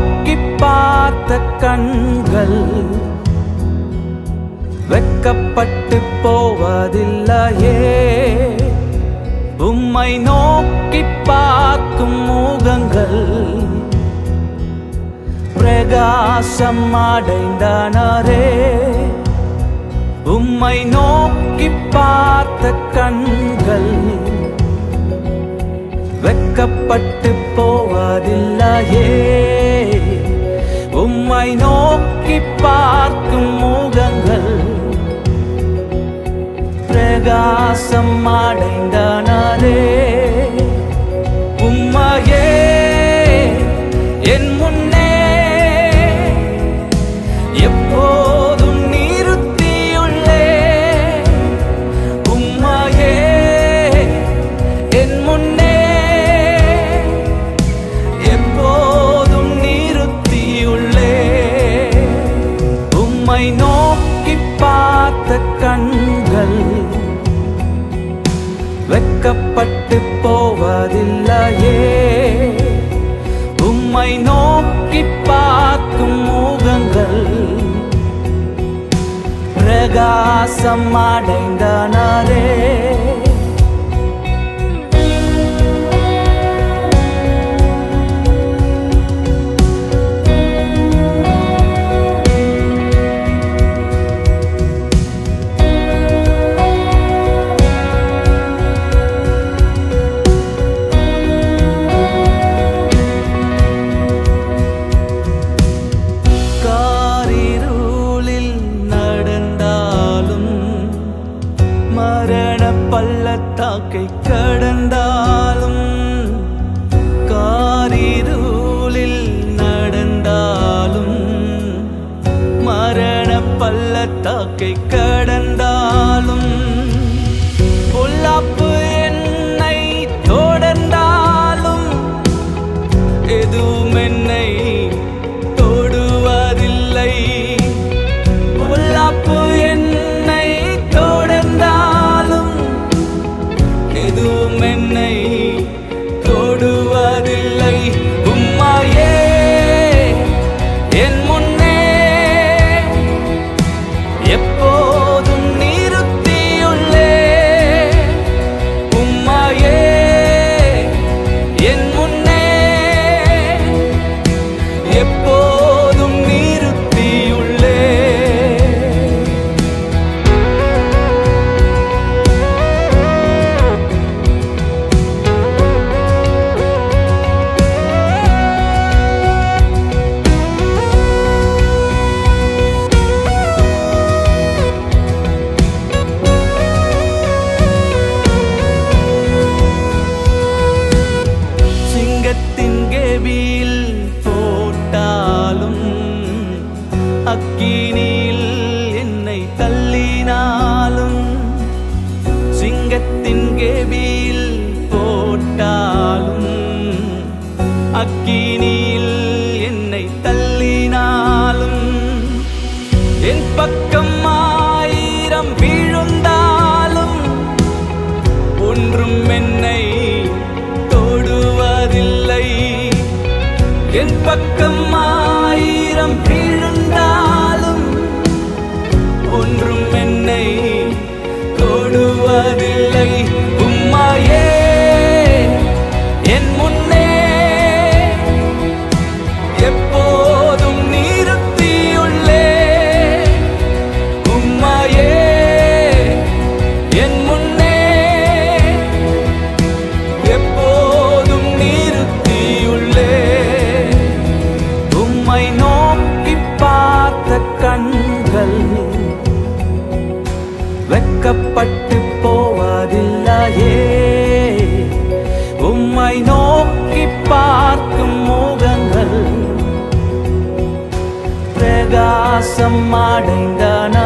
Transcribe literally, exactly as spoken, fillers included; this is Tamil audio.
நோக்கி பார்த்த கண்கள் வெட்கப்பட்டு போவதில்லையே. உம்மை நோக்கி பார்க்கும் முகங்கள் பிரகாசம் அடைந்தனரே. உம்மை நோக்கி பார்த்த கண்கள் வெட்கப்பட்டு போவதில்லையே. உம்மை நோக்கி பார்க்கும் முகங்கள் பிரகாசம் அடைந்தனரே. உம்மையே என் முன்னே எப்போதும் நிறுத்தியுள்ளே. உம்மையே என் முன்னே எப்போதும் நிறுத்தியுள்ளே. உம்மை நோக்கி பார்த்த கண்கள் வெட்கப்பட்டு போவதில்லையே. உம்மை நோக்கி பார்க்கும் முகங்கள் பிரகாசம் அடைந்தனரே. பள்ளத்தாக்கை கடந்தாலும் காரிருளில் நடந்தாலும் மரண பள்ளத்தாக்கை கடந்தாலும் பொல்லாப்பு என்னை தொடர்ந்தாலும் எதுவும் என்னை தொடுவதில்லை. பொல்லாப்பு என்னை தொடர்ந்தாலும் எதுவும் என்னை தொடுவதில்லை. உம்மையே என் முன்னே எப்போதும் நிறுத்தியுள்ளே. உம்மையே என் முன்னே எப்போதும் நிறுத்தியுள்ளே. போட்டாலும் அக்கினியில் என்னை தள்ளினாலும் சிங்கத்தின் கெபியில் போட்டாலும் அக்கினியில் என்னை தள்ளினாலும் என் பக்கம் ஆயிரம் விழுந்தாலும் ஒன்றும் என்னை தொடுவதில்லை. என் பக்கம் ஆயிரம் விழுந்தாலும் ஒன்றும் என்னை தொடுவதில்லை. உம்மையே என் முன்னே எப்போதும் நிறுத்தியுள்ளே. உம்மையே என் முன்னே எப்போதும் நிறுத்தியுள்ளே. உம்மை நோக்கி பார்த்த கண்கள் வெட்கப்பட்டு போவதில்லையே. உம்மை நோக்கி பார்க்கும் முகங்கள் பிரகாசம் அடைந்தன.